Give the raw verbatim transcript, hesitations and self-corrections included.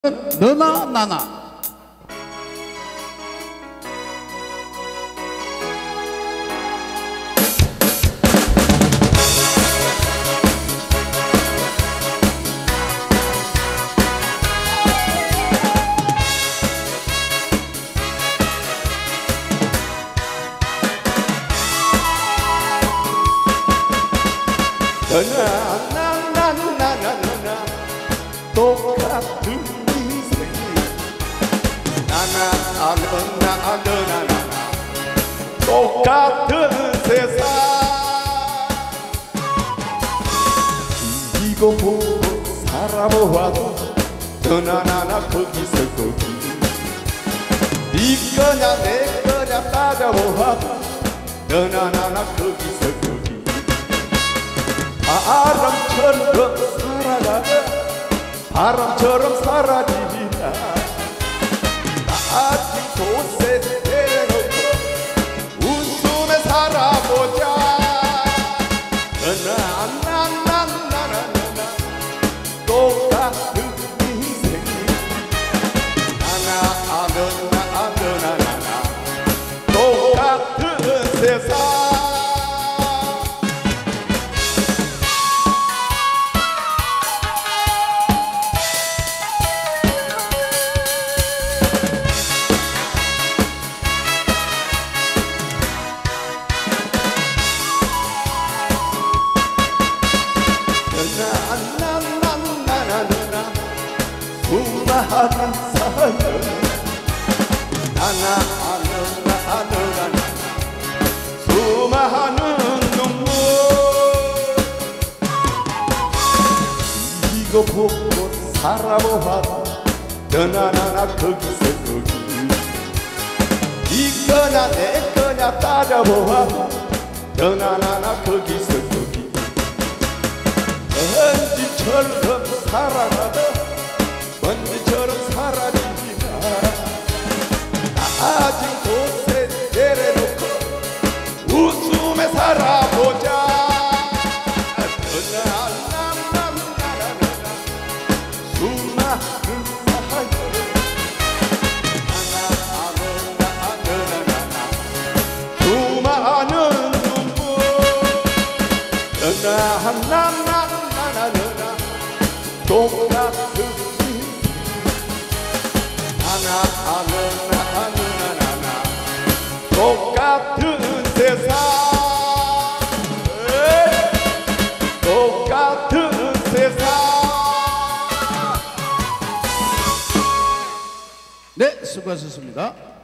너나 나나. 너나 나나 나나 나나 똑같은 인생 나나 너나 너나 나나 똑같은 세상 이거 보고 살아보아도 너나 나나 거기서 거기 네 거냐 내 거냐 따져보아도 너나 나나 거기서 거기 바람처럼 살아가다 바람처럼 사라지리라 아직 곳에 내려놓고 웃으며 살아보자 너나 나나 나나 나나 똑같은 인생 나나 너나 너나 나나 똑같은 세상 나나나나나나 수많은 사연 나나나나나나 수많은 눈물 이거 보고 살아보아도 너나나나 거기서 거기 네 거냐 내 거냐 따져보아도 너나나나 거기서 거기 먼지처럼 살아가다 먼지처럼 사라지지마 아직 곳에 내려놓고 웃으며 살아보자 나나나나나나 수많은 사연 나나나나나나 수많은 눈물 나나나나 나나 똑같은 나나 나나 나나 똑같은 세상 똑같은 세상. 네, 수고하셨습니다.